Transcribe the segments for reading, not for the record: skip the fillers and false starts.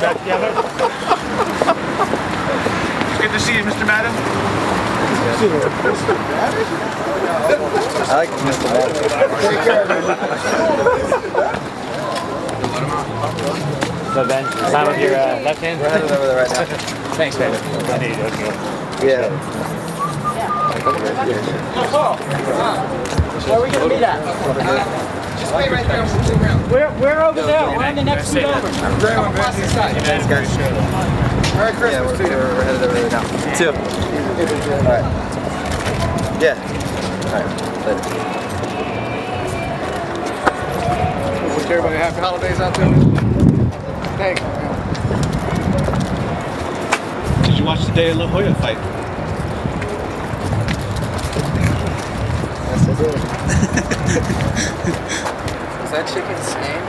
back together. Good to see you, Mr. Madden. I like Mr. Madden. So Ben, sign with your left hand? We're headed over there right now. Thanks, baby. I need you. Okay. Yeah. Where are we going to meet at? Just wait right there. We'll move around. We're over there. We're on the next street over. Thanks, guys. Merry Christmas to you. We're headed over there now. You too. Alright. Yeah. Alright. Later. Wish everybody happy holidays out there. Thanks. Did you watch the Day of La Hoya fight? Yes, I did. Is that chicken's name?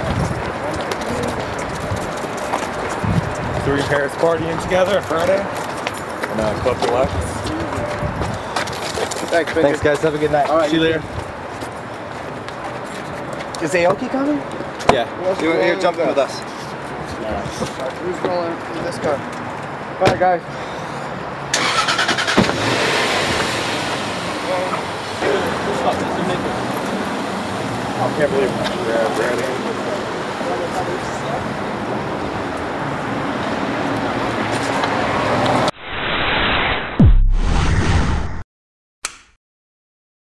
Three parents partying together Friday. And Club Deluxe. Thanks, Benji. Thanks, guys. Have a good night. All right, see you later. Is Aoki coming? Yeah. Here, jump in with us. Who's rolling in this car? Bye, guys. I can't believe it.